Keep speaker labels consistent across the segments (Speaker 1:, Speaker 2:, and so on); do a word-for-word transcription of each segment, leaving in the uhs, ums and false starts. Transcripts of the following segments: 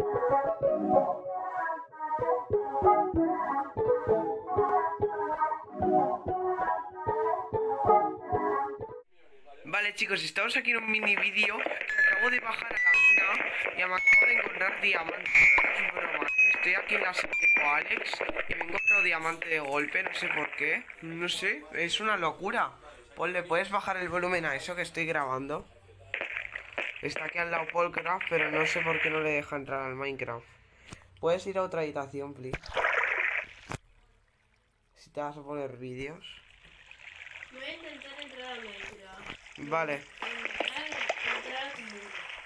Speaker 1: Vale chicos, estamos aquí en un mini vídeo. Acabo de bajar a la mina y me acabo de encontrar diamantes. No es broma, ¿eh? Estoy aquí en la sala de Alex y me he encontrado diamante de golpe, no sé por qué. No sé, es una locura. Ponle, ¿puedes bajar el volumen a eso que estoy grabando? Está aquí al lado Polcraft, pero no sé por qué no le deja entrar al Minecraft. ¿Puedes ir a otra habitación, please? Si te vas a poner vídeos.
Speaker 2: Voy a intentar entrar al Minecraft.
Speaker 1: Vale.
Speaker 2: Entrar, entrar a tu mundo.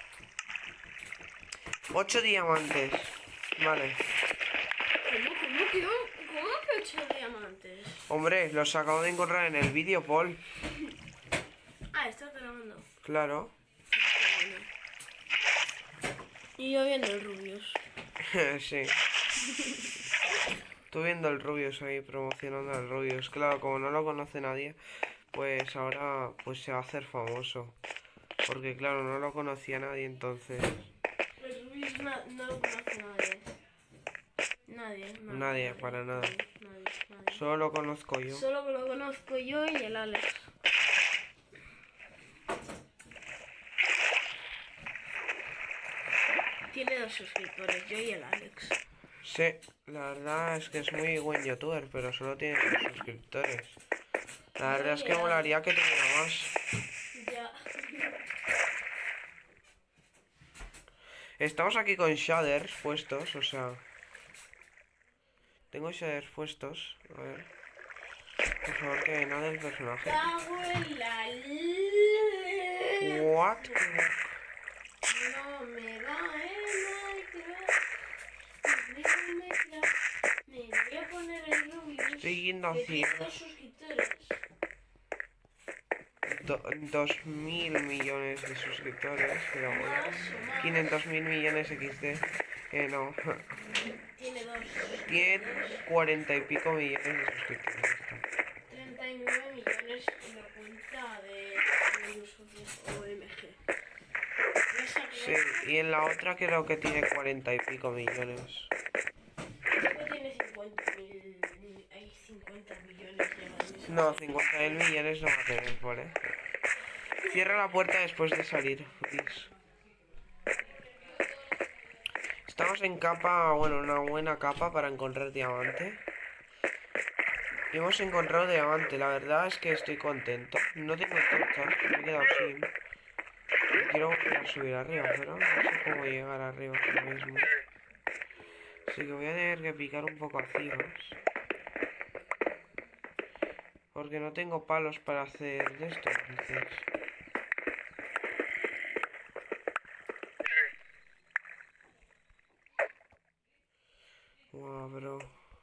Speaker 1: Ocho diamantes. Vale.
Speaker 2: ¿Cómo, cómo, que, cómo que ocho diamantes?
Speaker 1: Hombre, los acabo de encontrar en el vídeo, Paul.
Speaker 2: Ah, estás grabando.
Speaker 1: Claro.
Speaker 2: Y yo viendo el Rubius.
Speaker 1: Sí. Tú viendo el Rubius ahí, promocionando al Rubius. Claro, como no lo conoce nadie, pues ahora pues se va a hacer famoso. Porque claro, no lo conocía nadie, entonces...
Speaker 2: El Rubius no, no lo conoce nadie. Nadie. Nadie,
Speaker 1: Nadie, para nada.
Speaker 2: Nadie, nadie, nadie.
Speaker 1: Solo lo conozco yo.
Speaker 2: Solo lo conozco yo y el Alex. Tiene dos suscriptores, yo y el Alex.
Speaker 1: Sí, la verdad es que es muy buen youtuber, pero solo tiene dos suscriptores. La verdad es que molaría que tuviera más.
Speaker 2: Ya.
Speaker 1: Estamos aquí con shaders puestos, o sea... Tengo shaders puestos, a ver... Por favor, que nada del personaje.
Speaker 2: Cago en la le-
Speaker 1: What?
Speaker 2: No me da el Minecraft. Me voy a poner el Rubius.
Speaker 1: Estoy yendo
Speaker 2: que
Speaker 1: hacia...
Speaker 2: tiene dos suscriptores.
Speaker 1: Do, dos mil millones de suscriptores, pero bueno.
Speaker 2: Más o más.
Speaker 1: quinientos mil millones equis de. Eh, no.
Speaker 2: Tiene dos.
Speaker 1: Tiene cuarenta y pico millones de suscriptores.
Speaker 2: treinta y nueve millones en la cuenta de O M G.
Speaker 1: Sí, y en la otra creo que tiene cuarenta y pico millones.
Speaker 2: Creo que tiene cincuenta mil. Hay cincuenta millones de
Speaker 1: No, cincuenta mil millones no va a tener, ¿vale? Cierra la puerta después de salir, please. Estamos en capa, bueno, una buena capa para encontrar diamante. Y hemos encontrado diamante, la verdad es que estoy contento. No tengo torchas, me he quedado sin. Quiero volver a subir arriba, pero no sé cómo llegar arriba ahora mismo. Así que voy a tener que picar un poco a ciegas. Porque no tengo palos para hacer de esto, entonces... Wow, bro.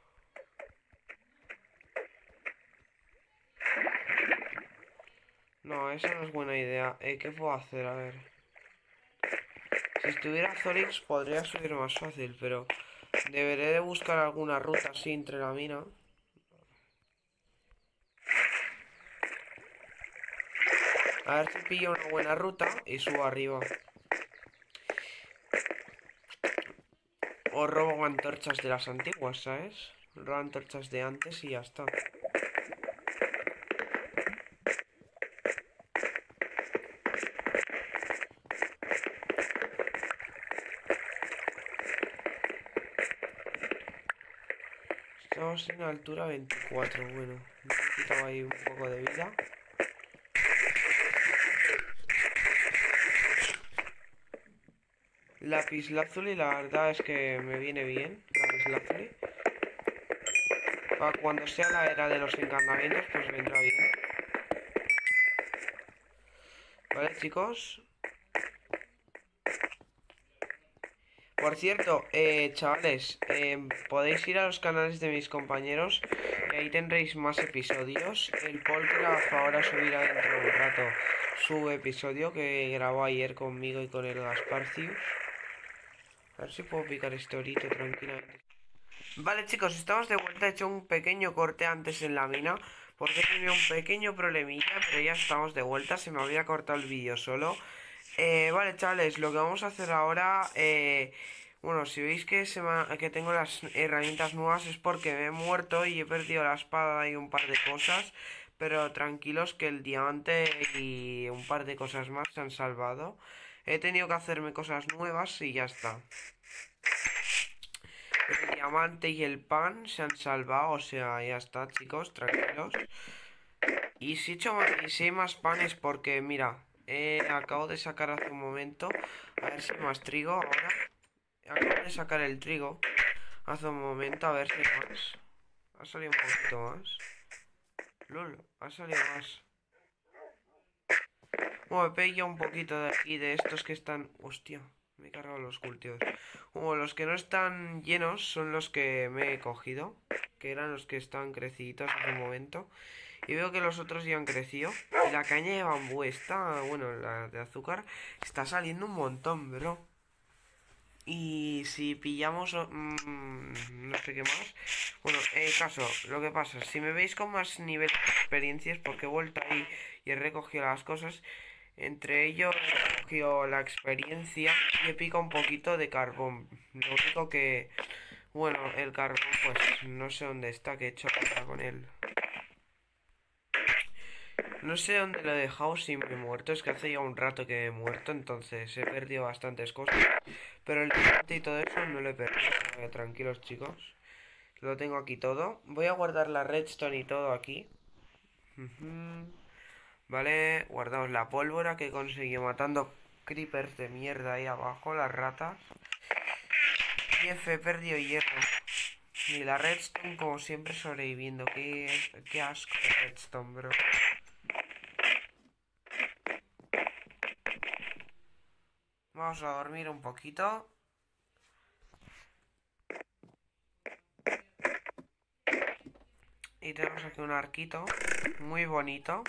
Speaker 1: No, esa no es buena idea. Eh, ¿qué puedo hacer? A ver. Si estuviera Zorix podría subir más fácil, pero... Deberé de buscar alguna ruta así entre la mina. A ver si pillo una buena ruta y subo arriba. O robo antorchas de las antiguas, ¿sabes? Robo antorchas de antes y ya está. Estamos en altura veinticuatro, bueno. Me he quitado ahí un poco de vida. Lapislázuli, la verdad es que me viene bien. Lapislázuli. Para cuando sea la era de los encantamientos, pues vendrá bien. Vale, chicos. Por cierto, eh, chavales, eh, podéis ir a los canales de mis compañeros y ahí tendréis más episodios. El Polcraft ahora subirá dentro de un rato su episodio que grabó ayer conmigo y con el Gasparcius. A ver si puedo picar este orito tranquilamente. Vale chicos, estamos de vuelta. He hecho un pequeño corte antes en la mina porque tenía un pequeño problemilla, pero ya estamos de vuelta. Se me había cortado el vídeo solo. Eh, vale chavales, lo que vamos a hacer ahora, eh, Bueno, si veis que, se me ha- que tengo las herramientas nuevas es porque me he muerto y he perdido la espada y un par de cosas. Pero tranquilos que el diamante y un par de cosas más se han salvado. He tenido que hacerme cosas nuevas y ya está. El diamante y el pan se han salvado, o sea, ya está, chicos, tranquilos. Y si, he hecho más, y si hay más panes porque, mira, eh, acabo de sacar hace un momento. A ver si hay más trigo ahora. Acabo de sacar el trigo hace un momento, a ver si hay más. Ha salido un poquito más. Lol, ha salido más. Bueno, me pillado un poquito de aquí, de estos que están... Hostia, me he cargado los cultivos. Bueno, los que no están llenos son los que me he cogido, que eran los que estaban creciditos hace un momento. Y veo que los otros ya han crecido. Y la caña de bambú está, bueno, la de azúcar, está saliendo un montón, bro. Y si pillamos, mmm, no sé qué más. Bueno, el caso, lo que pasa, si me veis con más nivel de experiencias, porque he vuelto ahí y he recogido las cosas, entre ellos he recogido la experiencia y he picado un poquito de carbón. Lo único que, bueno, el carbón, pues no sé dónde está, que he hecho ahora con él. No sé dónde lo he dejado si me he muerto, es que hace ya un rato que he muerto, entonces he perdido bastantes cosas. Pero el diamante y todo eso no lo he perdido. Eh, tranquilos, chicos. Lo tengo aquí todo. Voy a guardar la redstone y todo aquí. Ujú. Vale, guardamos la pólvora que he conseguido matando creepers de mierda ahí abajo, las ratas. Y F, he perdido hierro. Y la redstone como siempre sobreviviendo. Qué, qué asco de redstone, bro. Vamos a dormir un poquito. Y tenemos aquí un arquito muy bonito.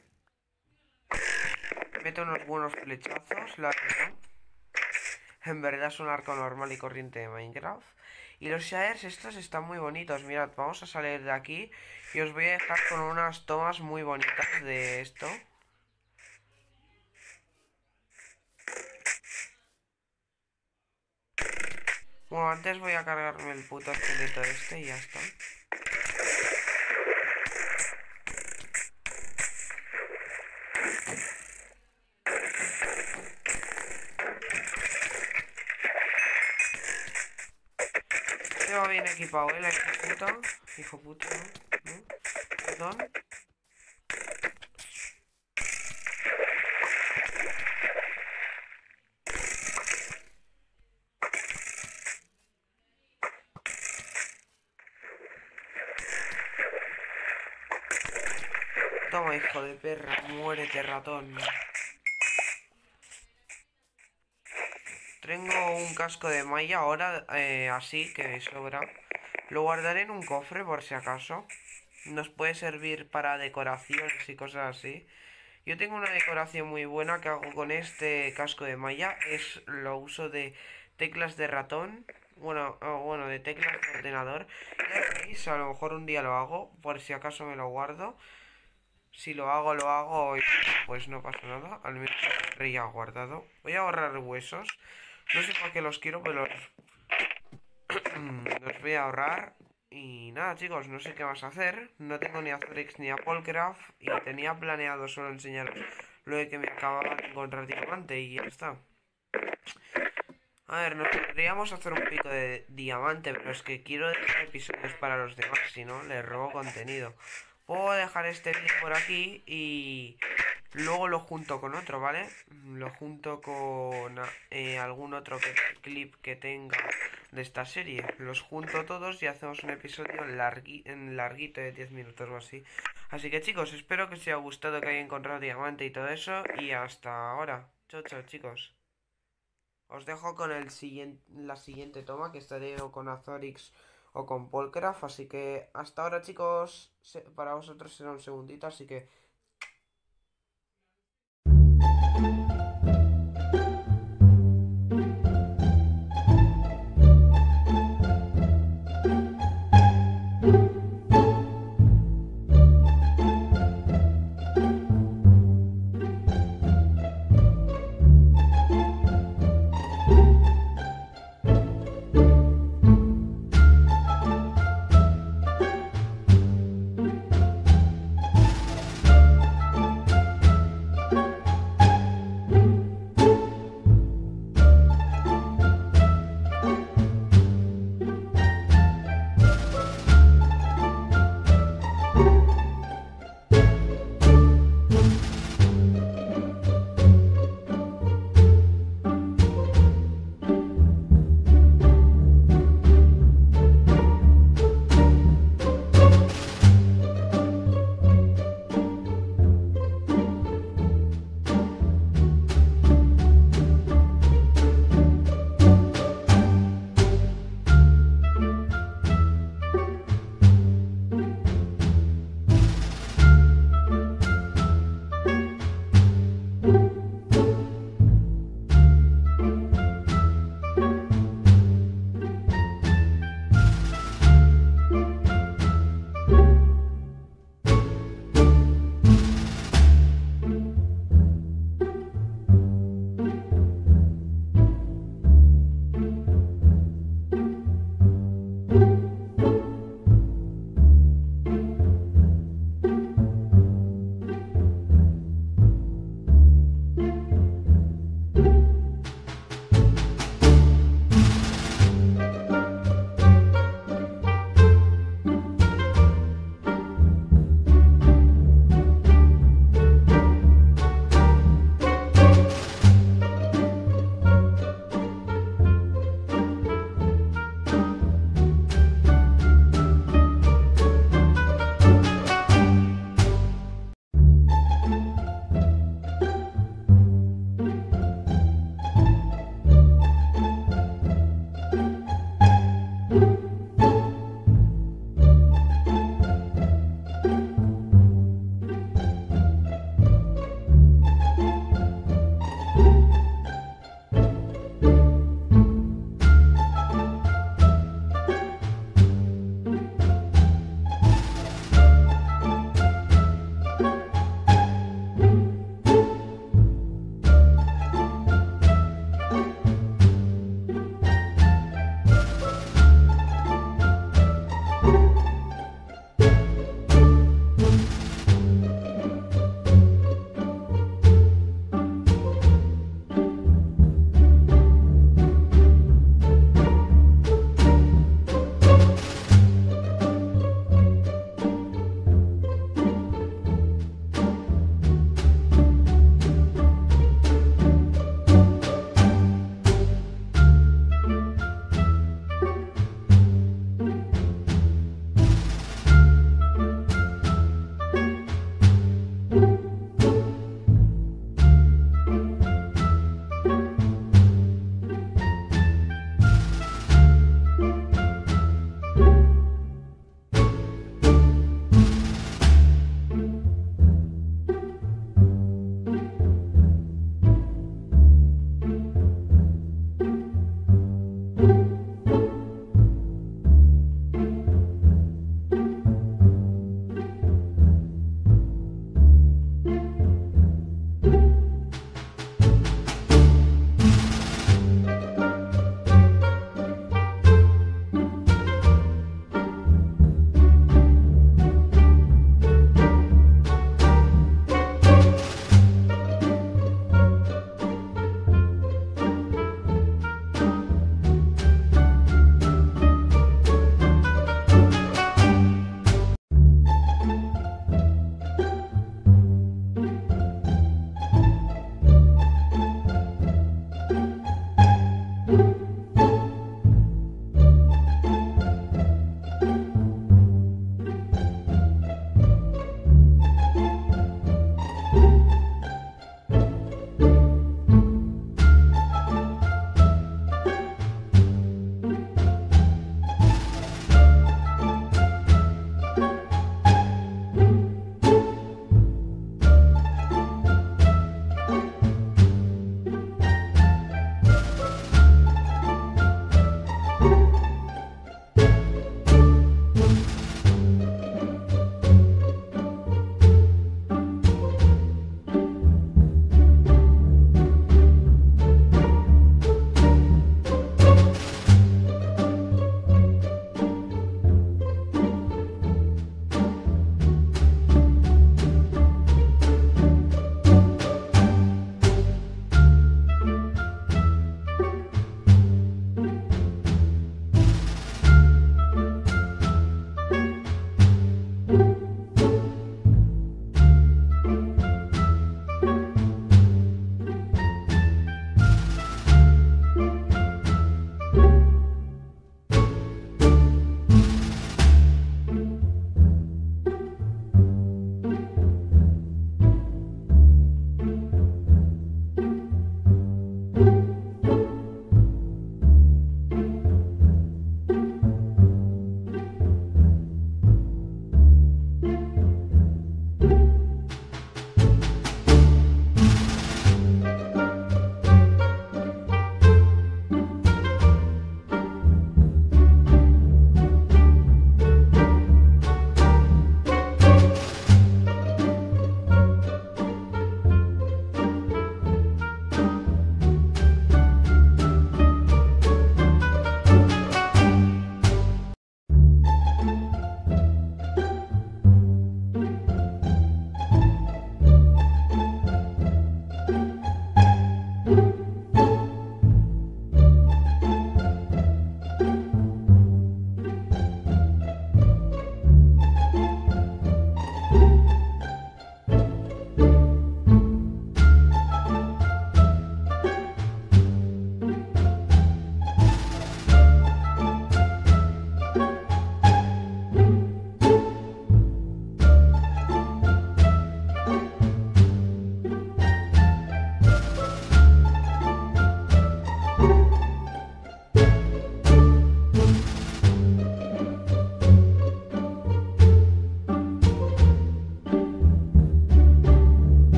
Speaker 1: Mete unos buenos flechazos, la verdad. En verdad es un arco normal y corriente de Minecraft. Y los shaders estos están muy bonitos. Mirad, vamos a salir de aquí y os voy a dejar con unas tomas muy bonitas de esto. Bueno, antes voy a cargarme el puto esqueleto este y ya está. Llevo bien equipado, ¿eh? La hijo puta. Hijo puta, ¿no? ¿No? Perdón. Toma, hijo de perra, muérete, ratón. Tengo un casco de malla ahora, eh, así, que me sobra. Lo guardaré en un cofre por si acaso. Nos puede servir para decoraciones y cosas así. Yo tengo una decoración muy buena que hago con este casco de malla. Es lo uso de teclas de ratón. Bueno, oh, bueno, de teclas de ordenador. Ya veis, a lo mejor un día lo hago, por si acaso me lo guardo. Si lo hago, lo hago y pues no pasa nada. Al menos lo ya guardado. Voy a ahorrar huesos. No sé para qué los quiero, pero los, los voy a ahorrar. Y nada, chicos, no sé qué más hacer. No tengo ni a Azorix ni a Polcraft. Y tenía planeado solo enseñaros lo de que me acababa de encontrar diamante y ya está. A ver, nos podríamos hacer un pico de diamante, pero es que quiero dejar episodios para los demás, si no, les robo contenido. Puedo dejar este vídeo por aquí y luego lo junto con otro, ¿vale? Lo junto con eh, algún otro que, clip que tenga de esta serie. Los junto todos y hacemos un episodio largui, larguito de diez minutos o así. Así que chicos, espero que os haya gustado, que haya encontrado diamante y todo eso. Y hasta ahora. Chao, chao, chicos. Os dejo con el siguiente, la siguiente toma, que estaré con Azorix o con Polcraft. Así que hasta ahora, chicos. Para vosotros será un segundito, así que...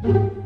Speaker 2: Adiós.